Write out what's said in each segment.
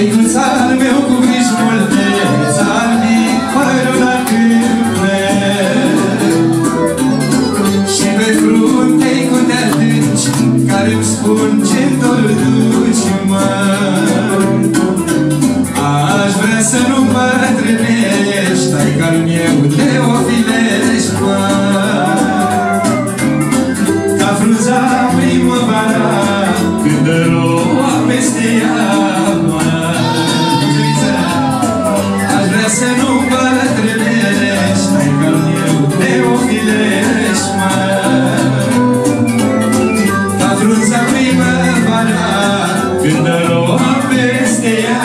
Măicuța-l meu cu griji multe, ți-albi părul la câmpe. Și pe frunte-i cu te-adânci, care-mi spun ce-mi dorul duci, mă. Aș vrea să nu mă trânești, taică-l meu te ofilești, mă. Ca frunza primăvara, când roa peste ea, mă. Aș vrea să nu mă trânești, taică-l meu te ofilești, mă. Ca frunza primăvara, când roa peste ea,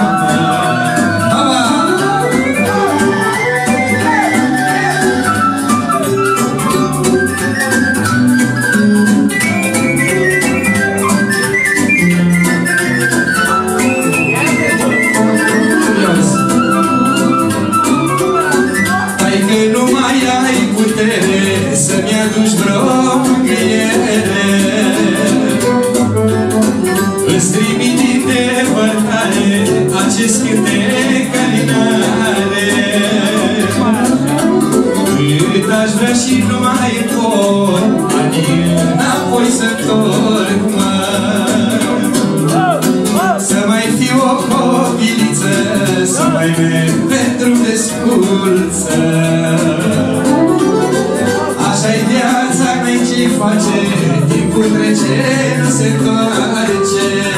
să-mi aduci vreo mângâiere. Îți trimit din depărtare acest cântec alinare. Cât aș vrea și nu mai pot ani înapoi să-ntorc, mă. Să mai fiu o copiliță, să mai merg pentru desculță. Așa-i viața, n-ai ce face, timpul trece, nu se întoarce.